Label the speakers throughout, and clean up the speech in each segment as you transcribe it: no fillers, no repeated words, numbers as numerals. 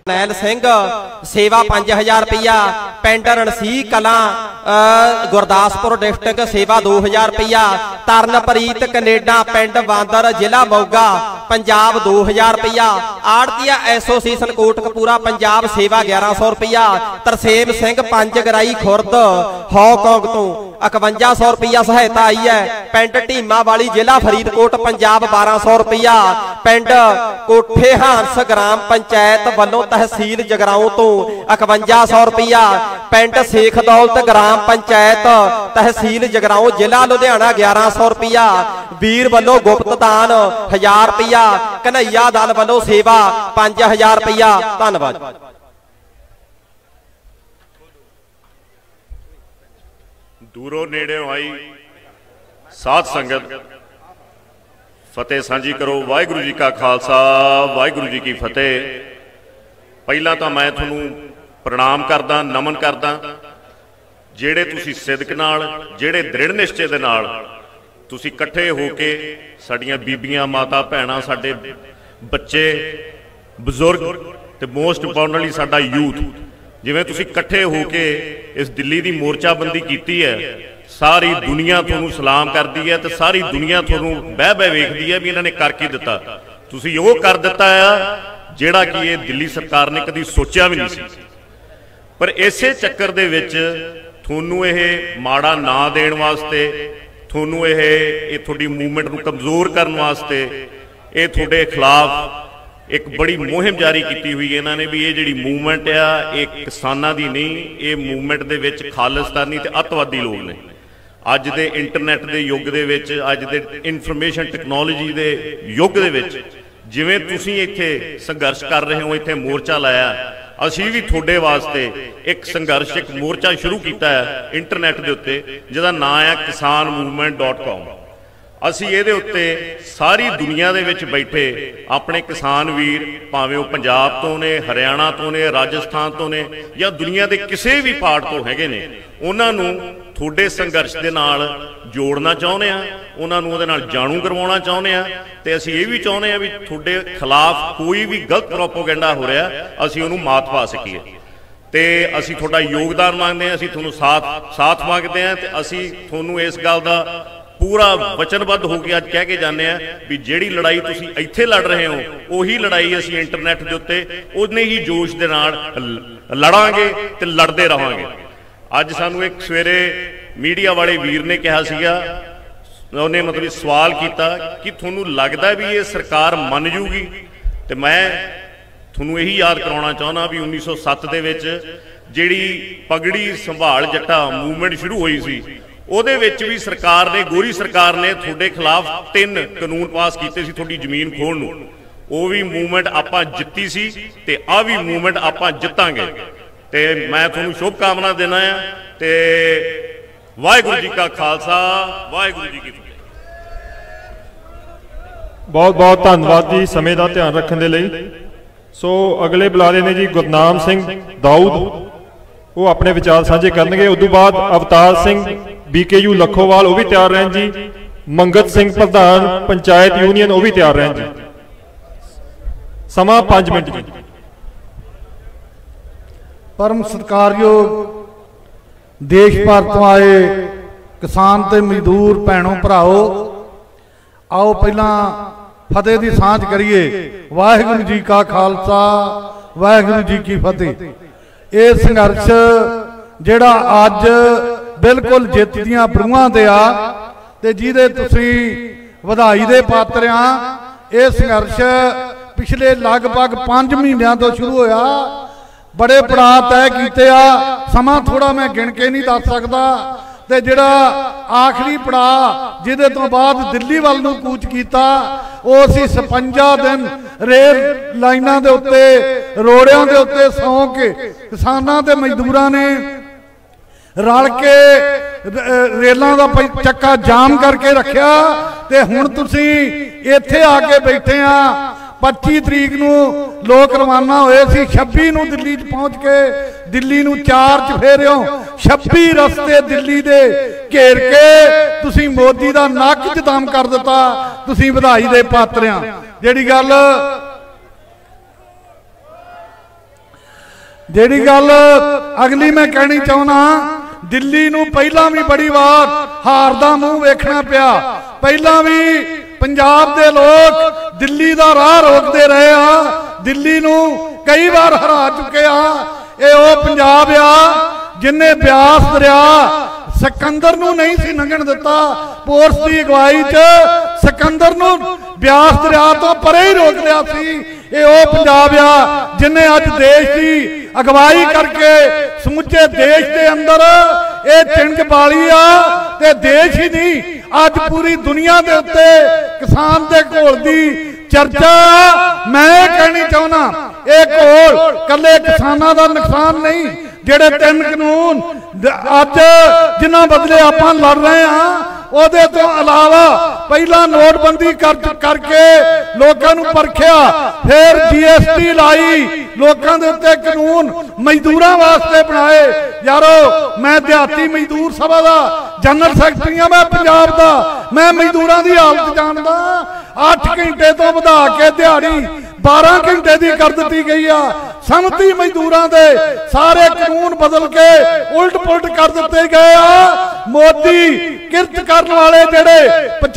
Speaker 1: जरनैल सिंह सेवा 5000 रुपया। पिंड रणसी कलां गुरदासपुर डिस्ट्रिक्ट सेवा 2000 रुपया। तरनप्रीत कनेडा पिंड बांदर जिला मोगा पंजाब 2000 रुपया। आड़तिया एसोसीएशन कोटकपूरा पंजाब सेवा 1100 रुपया। तरसेम सिंह पंजगराई खुरद हांगकांग तो 5100 रुपया सहायता आई है। पिंड ढीमा वाली जिला फरीदकोट पंजाब 1200 रुपया। पिंड कोठे हांस ग्राम पंचायत वालों तहसील जगराओं तो 5100 रुपया। पिंड शेख दौलत ग्राम पंचायत तहसील जगराओं जिला लुधियाना 1100 रुपया। वीर वालों गुप्त दान 1000 रुपया। कन्हैया दल वालों सेवा 5000 रुपया। धन्यवाद।
Speaker 2: दूरों नेड़े आई साध संगत फतेह सांझी करो। वाहिगुरू जी का खालसा वाहिगुरू जी की फतेह। पहला तो मैं तुहानू प्रणाम करदा नमन करदा जेड़े तुसी सिदक नाल जेड़े दृढ़ निश्चय दे नाल तुसी इकट्ठे होके साडियां बीबियां माता भैणां साडे बच्चे बजुर्ग ते मोस्ट इंपोर्टेंटली साडा यूथ जिवें तुसी इकट्ठे होके इस दिल्ली दी मोर्चाबंदी कीती है सारी दुनिया तुहानू सलाम करदी है ते सारी दुनिया तुहानू बह बह वेखदी है भी इन्हां ने कर की दिता। तुसी ओह कर दिता है जिहड़ा कि ये दिल्ली सरकार ने कदी सोचिया भी नहीं सी। पर इसे चक्कर दे विच तुहानू यह माड़ा ना देण वास्ते तुहानू यह तुहाडी मूवमेंट नू कमज़ोर करन वास्ते ये तुहाडे खिलाफ एक बड़ी मुहिम जारी की हुई है इन्होंने भी ये जी मूवमेंट आ ये किसानां दी नहीं ये मूवमेंट दे विच खालिस्तानी ते अतवादी लोग ने। अज दे इंटरनेट दे युग दे विच अज दे इंफॉर्मेशन टैक्नोलॉजी दे युग दे विच जिवें तुसीं इत्थे संघर्ष कर रहे हो इत्थे मोर्चा लाया असीं भी तुहाडे वास्ते एक संघर्ष एक मोर्चा शुरू किया है इंटरनेट के उत्ते जिहदा नाम है kisanmovement.com। असी ये उत्ते सारी दुनिया दे विच बैठे अपने किसान वीर भावें वो पंजाब तो ने हरियाणा तो ने राजस्थान तो ने या दुनिया के किसी भी पार्ट तो हैगे ने उन्होंने थोड़े संघर्ष के नाल जोड़ना चाहुंदे आ उन्होंने उहदे नाल जाणू करवाउणा चाहुंदे आ ते असीं ये भी चाहुंदे आ भी थोड़े खिलाफ कोई भी गलत प्रोपोगंडा हो रहा असीं उहनूं मात पा सकीए ते असीं थोड़ा योगदान मांगते हैं असीं तुहानूं साथ मांगते हैं ते असीं तुहानूं इस गल दा पूरा वचनबद्ध होकर अज कह के जाने भी जिहड़ी लड़ाई तुसीं इत्थे लड़ रहे हो उही लड़ाई असीं इंटरनेट के उत्ते उन्ने ही जोश दे नाल लड़ांगे ते लड़दे रहांगे। अज सानूं एक सवेरे मीडिया वाले वीर ने कहा सीगा उन्हें मतलब सवाल किया कि तुहानूं लगदा भी ये सरकार मन जूगी ते मैं तुहानूं यही याद कराउणा चाहुंदा भी 1907 दे विच जिहड़ी पगड़ी संभाल जट्टा मूवमेंट शुरू हुई सी ਉਹਦੇ ਵਿੱਚ भी सरकार ने गोरी सरकार ने ਤੁਹਾਡੇ खिलाफ 3 कानून पास किए थोड़ी जमीन खोण नूं वो भी मूवमेंट आपां जित्ती सी ते आ भी मूवमेंट आपां जितांगे ते मैं तुहानूं शुभकामना देना है ते वाहिगुरू जी का खालसा वाहिगुरू जी की फतेह।
Speaker 3: बहुत बहुत धन्यवाद जी समय का ध्यान रखने के लिए। सो अगले बुलारे ने जी गुरनाम सिंह दाऊद वो अपने विचार साझे करनगे। उस तो बाद अवतार सिंह BKU लखोवाल वो भी तैयार रहन जी। मंगत सिंह प्रधान पंचायत यूनियन वो भी तैयार रहन जी। समा 5 मिनट जी।
Speaker 4: परम सत्कारयोग देश भर तो आए किसान ते मजदूर भैनों भराओ आओ पहला फतेह की सांझ करिए। वाहिगुरू जी का खालसा वाहिगुरू जी की फतेह। ये संघर्ष जिहड़ा अज बिल्कुल जित दियां ब्रूहां ते आ ते जिहदे तुसीं वधाई दे पात्र आ। ये संघर्ष पिछले लगभग 5 महीनों तो शुरू होया बड़े पड़ाव तय कीते आ। समा थोड़ा मैं गिण के नहीं दस सकदा ते जिहड़ा आखिरी पड़ाव जिहदे तो बाद दिल्ली वल नूं कूच कीता वो असीं 56 दिन रेल लाइनां दे उत्ते रोड़ियां दे उत्ते सौं के किसानां ते मजदूरां ने रल के रेलों का चक्का जाम करके रखा ते हुण तुसीं इत्थे आके बैठे आ। 25 तरीक नूं लोग रवाना होए सी 26 नूं दिल्ली पहुंच के दिल्ली नूं 4 च फेरियो 26 रस्ते दिल्ली दे घेर के तुसीं मोदी दा नक जदम कर दिता। तुसीं वधाई दे पात्र आ। जिहड़ी गल ਜਿਹੜੀ ਗੱਲ ਅਗਲੀ ਮੈਂ ਕਹਿਣੀ ਚਾਹੁੰਦਾ, ਦਿੱਲੀ ਨੂੰ ਪਹਿਲਾਂ ਵੀ ਬੜੀ ਵਾਰ ਹਾਰ ਦਾ ਮੂੰਹ ਵੇਖਣਾ ਪਿਆ। ਪਹਿਲਾਂ ਵੀ ਪੰਜਾਬ ਦੇ ਲੋਕ ਦਿੱਲੀ ਦਾ ਰਾਹ ਰੋਕਦੇ ਰਹੇ ਆ, ਦਿੱਲੀ ਨੂੰ ਕਈ ਵਾਰ ਹਰਾ ਚੁੱਕੇ ਆ। ਇਹ ਉਹ ਪੰਜਾਬ ਆ ਜਿਨੇ ਬਿਆਸ ਦਰਿਆ ਸਿਕੰਦਰ ਨੂੰ ਨਹੀਂ ਸੀ ਲੰਘਣ ਦਿੱਤਾ। ਪੋਰਸ ਦੀ ਅਗਵਾਈ 'ਚ ਸਿਕੰਦਰ ਨੂੰ ਬਿਆਸ ਦਰਿਆ ਤੋਂ ਪਰੇ ਹੀ ਰੋਕ ਲਿਆ ਸੀ। ਇਹ ਉਹ ਪੰਜਾਬ ਆ ਜਿਨੇ ਅੱਜ ਦੇਸ਼ ਦੀ ਅਗਵਾਈ ਕਰਕੇ ਸਮੁੱਚੇ ਦੇਸ਼ ਦੇ ਅੰਦਰ ਇਹ ਚਿੰਗ ਬਾਲੀ ਆ। ਤੇ ਦੇਸ਼ ਹੀ ਨਹੀਂ, ਅੱਜ ਪੂਰੀ ਦੁਨੀਆ ਦੇ ਉੱਤੇ ਕਿਸਾਨ ਦੇ ਘੋਲ ਦੀ ਚਰਚਾ। ਮੈਂ ਕਹਿਣੀ ਚਾਹੁੰਦਾ, ਇਹ ਘੋਲ ਕੱਲੇ ਕਿਸਾਨਾਂ ਦਾ ਨੁਕਸਾਨ ਨਹੀਂ। ਜਿਹੜੇ 3 ਕਾਨੂੰਨ ਅੱਜ ਜਿਨ੍ਹਾਂ ਬਦਲੇ ਆਪਾਂ ਲੜ ਰਹੇ ਹਾਂ, ਉਹਦੇ ਤੋਂ ਇਲਾਵਾ ਪਹਿਲਾਂ ਨੋਟਬੰਦੀ ਕਰਕੇ ਲੋਕਾਂ ਨੂੰ ਪਰਖਿਆ, ਫਿਰ GST ਲਾਈ, ਲੋਕਾਂ ਦੇ ਉੱਤੇ ਕਾਨੂੰਨ ਮਜ਼ਦੂਰਾਂ ਵਾਸਤੇ ਬਣਾਏ। ਯਾਰੋ, ਮੈਂ ਦਿਹਾਤੀ ਮਜ਼ਦੂਰ ਸਭਾ ਦਾ ਜਨਰਲ ਸੈਕਟਰੀ ਆ, ਮੈਂ ਪੰਜਾਬ ਦਾ, ਮੈਂ ਮਜ਼ਦੂਰਾਂ ਦੀ ਹਾਲਤ ਜਾਣਦਾ। 8 ਘੰਟੇ ਤੋਂ ਵਧਾ ਕੇ ਦਿਹਾੜੀ 12 ਘੰਟੇ ਦੀ ਕਰ ਦਿੱਤੀ ਗਈ ਆ। ਸੰਮਤੀ ਮਜ਼ਦੂਰਾਂ ਦੇ ਸਾਰੇ ਕਾਨੂੰਨ ਬਦਲ ਕੇ ਉਲਟ ਪੁਲਟ ਕਰ ਦਿੱਤੇ ਗਏ ਆ। ਮੋਦੀ ਕਿਰਤ ਕਰਨ ਵਾਲੇ ਜਿਹੜੇ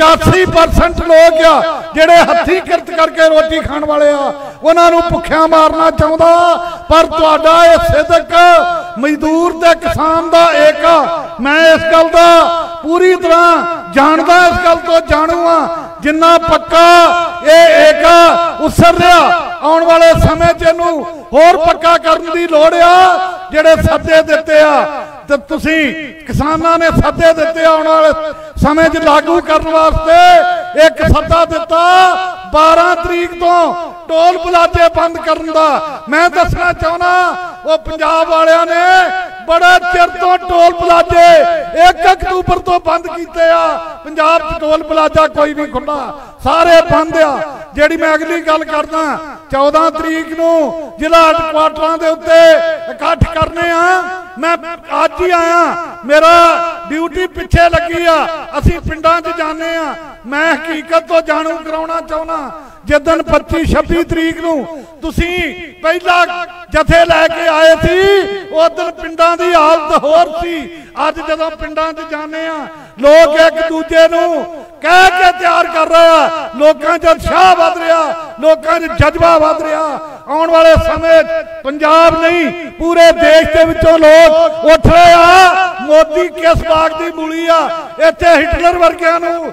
Speaker 4: 85% ਲੋਕ ਆ, ਜਿਹੜੇ ਹੱਥੀਂ ਕਿਰਤ ਕਰਕੇ ਰੋਟੀ ਖਾਣ ਵਾਲੇ ਆ, ਉਹਨਾਂ ਨੂੰ ਭੁੱਖਿਆ ਮਾਰਨਾ ਚਾਹੁੰਦਾ। ਪਰ ਤੁਹਾਡਾ ਇਹ ਸਿਦਕ ਮਜ਼ਦੂਰ ਤੇ ਕਿਸਾਨ ਦਾ ਏਕਾ, ਮੈਂ ਇਸ ਗੱਲ ਦਾ ਪੂਰੀ ਤਰ੍ਹਾਂ ਜਾਣਦਾ, ਇਸ ਗੱਲ ਤੋਂ ਜਾਣੂ ਆ। ਜਿੰਨਾ ਪੱਕਾ ਇਹ ਏਕਾ ਉਸਰ ਰਿਹਾ, ਆਉਣ ਵਾਲੇ ਸਮੇਂ 'ਚ ਇਹਨੂੰ ਹੋਰ ਪੱਕਾ ਕਰਨ ਦੀ ਲੋੜ ਆ। ਜਿਹੜੇ ਸੱਦੇ ਦਿੱਤੇ ਆ ਤੇ ਤੁਸੀਂ ਕਿਸਾਨਾਂ ਨੇ ਸੱਦੇ ਦਿੱਤੇ, ਆਉਣ ਵਾਲੇ ਸਮੇਂ 'ਚ ਲਾਗੂ ਕਰਨ ਵਾਸਤੇ ਇੱਕ ਸੱਦਾ ਦਿੱਤਾ 12 ਤਰੀਕ ਤੋਂ ਟੋਲ ਪਲਾਜ਼ੇ ਬੰਦ ਕਰਨ ਦਾ। ਮੈਂ ਦੱਸਣਾ ਚਾਹੁੰਦਾ, ਉਹ ਪੰਜਾਬ ਵਾਲਿਆਂ ਨੇ ਬੜਾ ਚਿਰ ਤੋਂ ਟੋਲ ਪਲਾਜ਼ੇ 1 ਅਕਤੂਬਰ ਤੋਂ ਬੰਦ ਕੀਤੇ ਆ। ਪੰਜਾਬ 'ਚ ਟੋਲ ਪਲਾਜ਼ਾ ਕੋਈ ਨਹੀਂ ਖੁੱਲਾ, ਸਾਰੇ ਬੰਦ ਆ। ਜਿਹੜੀ ਮੈਂ ਅਗਲੀ ਗੱਲ ਕਰਦਾ, 14 ਤਰੀਕ ਨੂੰ ਜ਼ਿਲ੍ਹਾ ਹੈਡਕੁਆਟਰਾਂ ਦੇ ਉੱਤੇ ਇਕੱਠ ਕਰਨੇ ਆ। ਮੈਂ ਅੱਜ ਹੀ ਆਇਆ, ਮੇਰਾ ਡਿਊਟੀ ਪਿੱਛੇ ਲੱਗੀ ਆ, ਅਸੀਂ ਪਿੰਡਾਂ 'ਚ ਜਾਂਦੇ ਆ। ਮੈਂ ਹਕੀਕਤ ਤੋਂ ਜਾਣੂ ਕਰਾਉਣਾ ਚਾਹੁੰਦਾ, ਜਿੱਦਣ 25-26 ਤਰੀਕ ਨੂੰ ਤੁਸੀਂ ਪਹਿਲਾ ਜਥੇ ਲੈ ਕੇ ਆਏ ਸੀ, ਉਸ ਦਿਨ ਪਿੰਡਾਂ ਦੀ ਹਾਲਤ ਹੋਰ ਸੀ। ਅੱਜ ਜਦੋਂ ਪਿੰਡਾਂ 'ਚ ਜਾਂਦੇ ਆ, ਲੋਕ ਇੱਕ ਦੂਜੇ ਨੂੰ ਕਹਿ ਕੇ ਤਿਆਰ ਕਰ ਰਹੇ ਆ, ਲੋਕਾਂ 'ਚ ਉਤਸ਼ਾਹ ਵੱਧ ਰਿਹਾ, ਲੋਕਾਂ 'ਚ ਜਜ਼ਬਾ ਵੱਧ ਰਿਹਾ। ਆਉਣ ਵਾਲੇ ਸਮੇਂ ਪੰਜਾਬ ਨਹੀਂ, ਪੂਰੇ ਦੇਸ਼ ਦੇ ਵਿੱਚੋਂ ਲੋਕ ਉੱਠ ਰਹੇ ਆ। ਮੋਦੀ ਕਿਸ ਬਾਗ ਦੀ ਮੂਲੀ ਆ? ਇੱਥੇ ਹਿਟਲਰ ਵਰਗਿਆਂ ਨੂੰ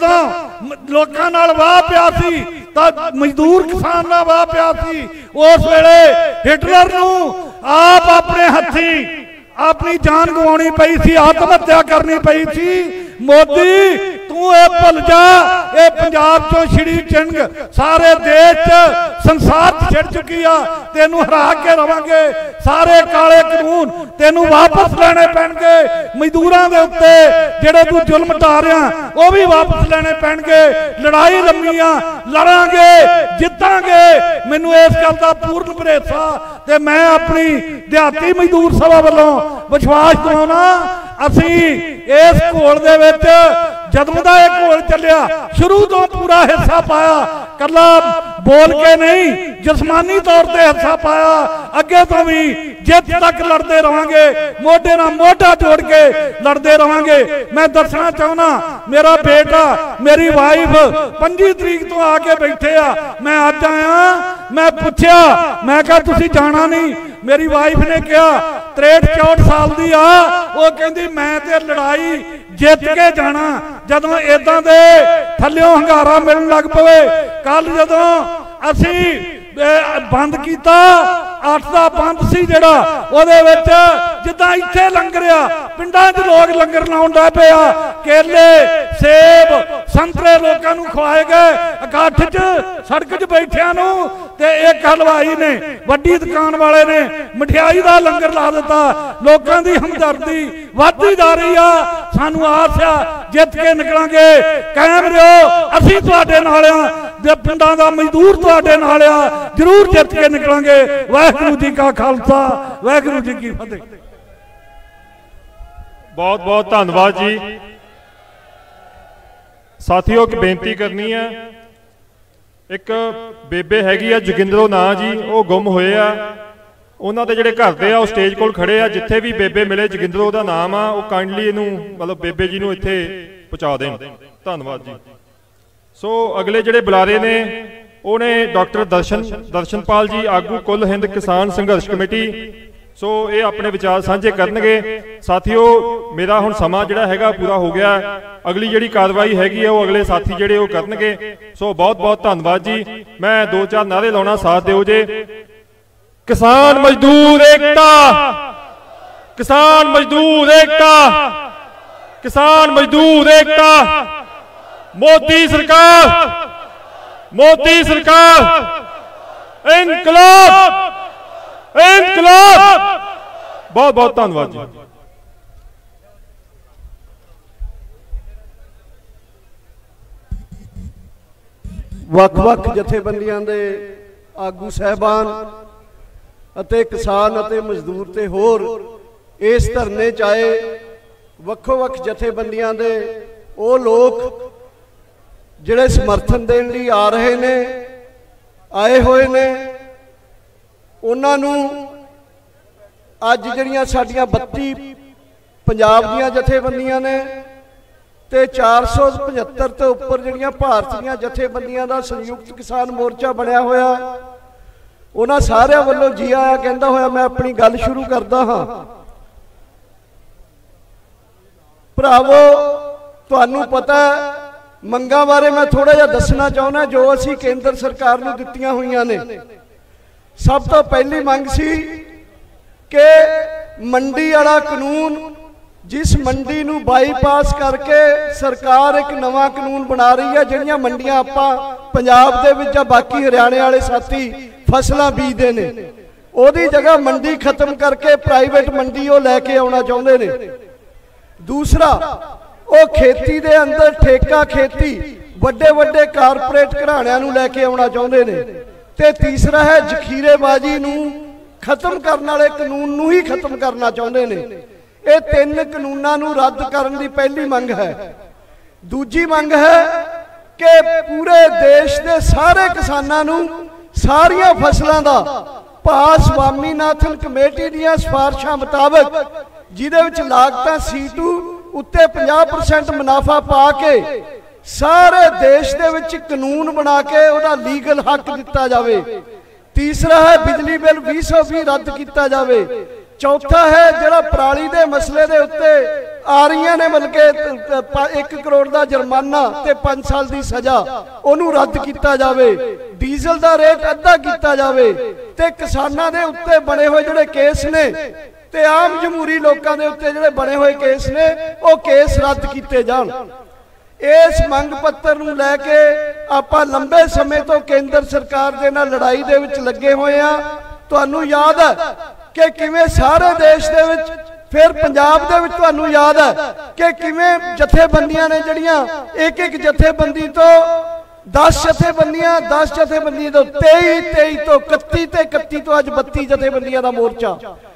Speaker 4: ਜਦੋਂ ਲੋਕਾਂ ਨਾਲ ਵਾਹ ਪਿਆ ਸੀ ਤਾਂ ਮਜ਼ਦੂਰ ਕਿਸਾਨ ਨਾਲ ਵਾਹ ਪਿਆ ਸੀ। ਉਸ ਵੇਲੇ ਹਿਟਲਰ ਨੂੰ ਆਪ ਆਪਣੇ ਹੱਥੀਂ ਆਪਣੀ ਜਾਨ ਗਵਾਉਣੀ ਪਈ ਸੀ, ਆਤਮ ਹੱਤਿਆ ਕਰਨੀ ਪਈ ਸੀ। ਮੋਦੀ ਤੂੰ ਇਹ ਭੁੱਲ ਜਾ, ਇਹ ਪੰਜਾਬ ਚੋਂ ਛਿੜੀ ਚਿੰਗ ਸਾਰੇ ਦੇਸ਼ 'ਚ ਸੰਸਾਰ 'ਚ ਛਿੜ ਚੁੱਕੀ ਆ। ਤੈਨੂੰ ਹਰਾ ਕੇ ਰਵਾਂਗੇ। ਸਾਰੇ ਕਾਲੇ ਕਾਨੂੰਨ ਤੈਨੂੰ ਵਾਪਸ ਲੈਣੇ ਪੈਣਗੇ। ਮਜ਼ਦੂਰਾਂ ਦੇ ਉੱਤੇ ਜਿਹੜੇ ਤੂੰ ਜ਼ੁਲਮ ਢਾ ਰਿਹਾ, ਉਹ ਵੀ ਵਾਪਸ ਲੈਣੇ ਪੈਣਗੇ। ਲੜਾਈ ਲੰਮੀ ਆ, ਲੜਾਂਗੇ, ਜਿੱਤਾਂਗੇ, ਮੈਨੂੰ ਇਸ ਗੱਲ ਦਾ ਪੂਰਨ ਭਰੋਸਾ। ਤੇ ਮੈਂ ਆਪਣੀ ਦਿਹਾਤੀ ਮਜ਼ਦੂਰ ਸਭਾ ਵੱਲੋਂ ਵਿਸ਼ਵਾਸ ਦਿਵਾਉਣਾ, ਅਸੀਂ ਇਸ ਘੋਲ ਦੇ ਵਿੱਚ ਜਦੋਂ ਦਾ ਇਹ ਘੋਲ ਚੱਲਿਆ, ਸ਼ੁਰੂ ਤੋਂ ਪੂਰਾ ਹਿੱਸਾ ਪਾਇਆ, ਕੱਲਾ ਬੋਲ ਕੇ ਨਹੀਂ, ਜਿਸਮਾਨੀ ਤੌਰ ਤੇ ਹਿੱਸਾ ਪਾਇਆ। ਅੱਗੇ ਤੋਂ ਵੀ ਜਿੱਤ ਤੱਕ ਲੜਦੇ ਰਵਾਂਗੇ, ਮੋਢੇ ਨਾਲ ਮੋਢਾ ਜੋੜ ਕੇ ਲੜਦੇ ਰਵਾਂਗੇ। ਮੈਂ ਦੱਸਣਾ ਚਾਹੁੰਦਾ, ਮੇਰਾ ਬੇਟਾ, ਮੇਰੀ ਵਾਈਫ 25 ਤਰੀਕ ਤੋਂ ਆ ਕੇ ਬੈਠੇ ਆ। ਮੈਂ ਅੱਜ ਆਇਆ, ਮੈਂ ਪੁੱਛਿਆ, ਮੈਂ ਕਿਹਾ ਤੁਸੀਂ ਜਾਣਾ ਨਹੀਂ? ਮੇਰੀ ਵਾਈਫ ਨੇ ਕਿਹਾ 63-64 ਸਾਲ ਦੀ ਆ, ਉਹ ਕਹਿੰਦੀ ਮੈਂ ਤੇ ਲੜਾਈ ਜਿੱਤ ਕੇ ਜਾਣਾ। ਜਦੋਂ ਇਦਾਂ ਦੇ ਥੱਲਿਓਂ ਹੰਗਾਰਾ ਮਿਲਣ ਲੱਗ ਪਵੇ, ਕੱਲ ਜਦੋਂ ਅਸੀਂ ਬੰਦ ਕੀਤਾ, 8 ਦਾ ਬੰਦ ਸੀ ਜਿਹੜਾ, ਉਹਦੇ ਵਿੱਚ ਜਿੱਦਾਂ ਇੱਥੇ ਲੰਗਰ ਆ, ਪਿੰਡਾਂ 'ਚ ਲੋਕ ਲੰਗਰ ਲਾਉਣ ਲੱਗ ਪਏ ਆ। ਕੇਲੇ, ਸੇਬ, ਸੰਤਰੇ ਲੋਕਾਂ ਨੂੰ ਖਵਾਏ ਗਏ ਇਕੱਠ 'ਚ, ਸੜਕ 'ਚ ਬੈਠਿਆਂ ਨੂੰ। ਤੇ ਇੱਕ ਹਲਵਾਈ ਨੇ, ਵੱਡੀ ਦੁਕਾਨ ਵਾਲੇ ਨੇ ਮਠਿਆਈ ਦਾ ਲੰਗਰ ਲਾ ਦਿੱਤਾ। ਲੋਕਾਂ ਦੀ ਹਮਦਰਦੀ ਵੱਧਦੀ ਜਾ ਰਹੀ ਆ। ਸਾਨੂੰ ਆਸ ਆ ਜਿੱਤ ਕੇ ਨਿਕਲਾਂਗੇ। ਕਾਇਮ ਰਹੋ, ਅਸੀਂ ਤੁਹਾਡੇ ਨਾਲ ਆ, ਤੇ ਪਿੰਡਾਂ ਦਾ ਮਜ਼ਦੂਰ ਤੁਹਾਡੇ ਨਾਲ ਆ। ਜ਼ਰੂਰ ਜਿੱਤ ਕੇ ਨਿਕਲਾਂਗੇ। ਵਾਹਿਗੁਰੂ ਜੀ ਕਾ ਖਾਲਸਾ, ਵਾਹਿਗੁਰੂ ਜੀ ਕੀ ਫਤਿਹ।
Speaker 3: ਬਹੁਤ ਬਹੁਤ ਧੰਨਵਾਦ ਜੀ। ਸਾਥੀਓ, ਇੱਕ ਬੇਨਤੀ ਕਰਨੀ ਹੈ। ਇੱਕ ਬੇਬੇ ਹੈਗੀ ਆ ਜੋਗਿੰਦਰੋ ਨਾਂ ਜੀ, ਉਹ ਗੁੰਮ ਹੋਏ ਆ। ਉਹਨਾਂ ਦੇ ਜਿਹੜੇ ਘਰ ਦੇ ਆ ਉਹ ਸਟੇਜ ਕੋਲ ਖੜੇ ਆ। ਜਿੱਥੇ ਵੀ ਬੇਬੇ ਮਿਲੇ, ਜੋਗਿੰਦਰ ਉਹਦਾ ਨਾਮ ਆ, ਉਹ ਕਾਈਂਡਲੀ ਇਹਨੂੰ ਮਤਲਬ ਬੇਬੇ ਜੀ ਨੂੰ ਇੱਥੇ ਪਹੁੰਚਾ ਦੇਣ। ਧੰਨਵਾਦ ਜੀ। ਸੋ ਅਗਲੇ ਜਿਹੜੇ ਬੁਲਾਰੇ ਨੇ ਉਹ ਨੇ ਡਾਕਟਰ ਦਰਸ਼ਨਪਾਲ ਜੀ, ਆਗੂ ਕੁੱਲ ਹਿੰਦ ਕਿਸਾਨ ਸੰਘਰਸ਼ ਕਮੇਟੀ। ਸੋ ਇਹ ਆਪਣੇ ਵਿਚਾਰ ਸਾਂਝੇ ਕਰਨਗੇ। ਸਾਥੀਓ ਮੇਰਾ ਹੁਣ ਸਮਾਂ ਜਿਹੜਾ ਹੈਗਾ ਪੂਰਾ ਹੋ ਗਿਆ। ਅਗਲੀ ਜਿਹੜੀ ਕਾਰਵਾਈ ਹੈਗੀ ਆ ਉਹ ਅਗਲੇ ਸਾਥੀ ਜਿਹੜੇ ਉਹ ਕਰਨਗੇ। ਸੋ ਬਹੁਤ ਬਹੁਤ ਧੰਨਵਾਦ ਜੀ। ਮੈਂ 2-4 ਨਾਅਰੇ ਲਾਉਣਾ, ਸਾਥ ਦਿਓ ਜੇ। किसान मजदूर एकता, किसान मजदूर एकता, किसान मजदूर एकता। मोदी सरकार, मोदी सरकार, इनकलाब, इनकलाब। बहुत बहुत धन्यवाद जी।
Speaker 5: ਵੱਖ-ਵੱਖ ਜਥੇਬੰਦੀਆਂ ਦੇ ਆਗੂ ਸਹਿਬਾਨ ਅਤੇ ਕਿਸਾਨ ਅਤੇ ਮਜ਼ਦੂਰ ਤੇ ਹੋਰ ਇਸ ਧਰਨੇ 'ਚ ਆਏ ਵੱਖੋ-ਵੱਖ ਜਥੇਬੰਦੀਆਂ ਦੇ ਉਹ ਲੋਕ ਜਿਹੜੇ ਸਮਰਥਨ ਦੇਣ ਲਈ ਆ ਰਹੇ ਨੇ, ਆਏ ਹੋਏ ਨੇ, ਉਹਨਾਂ ਨੂੰ ਅੱਜ ਜਿਹੜੀਆਂ ਸਾਡੀਆਂ 32 ਪੰਜਾਬ ਦੀਆਂ ਜਥੇਬੰਦੀਆਂ ਨੇ ਤੇ 475 ਤੋਂ ਉੱਪਰ ਜਿਹੜੀਆਂ ਭਾਰਤ ਦੀਆਂ ਜਥੇਬੰਦੀਆਂ ਦਾ ਸੰਯੁਕਤ ਕਿਸਾਨ ਮੋਰਚਾ ਬਣਿਆ ਹੋਇਆ, ਉਹਨਾਂ ਸਾਰਿਆਂ ਵੱਲੋਂ ਜੀ ਆਇਆਂ ਕਹਿੰਦਾ ਹੋਇਆ ਮੈਂ ਆਪਣੀ ਗੱਲ ਸ਼ੁਰੂ ਕਰਦਾ ਹਾਂ। ਭਰਾਵੋ, ਤੁਹਾਨੂੰ ਪਤਾ ਮੰਗਾਂ ਬਾਰੇ ਮੈਂ ਥੋੜਾ ਜਿਹਾ ਦੱਸਣਾ ਚਾਹੁੰਦਾ ਜੋ ਅਸੀਂ ਕੇਂਦਰ ਸਰਕਾਰ ਨੂੰ ਦਿੱਤੀਆਂ ਹੋਈਆਂ ਨੇ। ਸਭ ਤੋਂ ਪਹਿਲੀ ਮੰਗ ਸੀ ਕਿ ਮੰਡੀ ਵਾਲਾ ਕਾਨੂੰਨ, जिस मंडी नूं बाईपास करके सरकार एक नवा कानून बना रही है, जिहड़ियां मंडियां आपां पंजाब दे विच जां बाकी हरियाणे वाले साथी फसलां बीजदे ने, ओहदी जगह मंडी खत्म करके प्राइवेट मंडी वो लैके आउणा चाहुंदे ने। दूसरा, वो खेती दे अंदर ठेका खेती वड्डे वड्डे कारपोरेट घराणिਆਂ ਨੂੰ लैके आउणा चाहुंदे ने। ते तीसरा है जखीरेबाजी नूं खत्म करन वाले कानून नूं ही खत्म करना चाहुंदे ने। ये 3 कानूनों नूं रद्द करने की पहली मंग है। दूजी मंग है कि पूरे देश के सारे किसानों नूं सारियां फसलों का भाव स्वामीनाथन कमेटी दीयां सिफारिशां मुताबिक, जिहदे विच लागतां C2 उत्ते 50% मुनाफा पा के सारे देश दे विच कानून बना के उहदा लीगल हक दिता जावे। तीसरा है बिजली बिल 2020 रद्द किया जावे। चौथा है जिहड़ा पराली दे मसले दे उत्ते आ रही ने बल्कि 1 करोड़ का जुर्माना ते 5 साल की सजा उन्होंने रद्द किया जाए। डीजल का रेट अद्धा किया जाए ते किसानां दे उत्ते बने हुए जिहड़े केस ने ते आम जमहूरी लोगों के उत्ते जिहड़े बने हुए केस ने वो केस रद्द किए जाण। इस मंग पत्र नूं लैके आपां लंबे समय तो केंद्र सरकार दे नाल लड़ाई दे विच लगे हुए आ। तुहानूं याद है कि किवें सारे देश दे विच, फिर पंजाब दे विच तुहानूं याद है कि किवें जथेबंदियां ने जिहड़ियां एक जथेबंदी तो 10 जथेबंदियां, 10 जथेबंदियां तो 23 तो 31 ते 31 तो अज 32 जथेबंदियां दा मोर्चा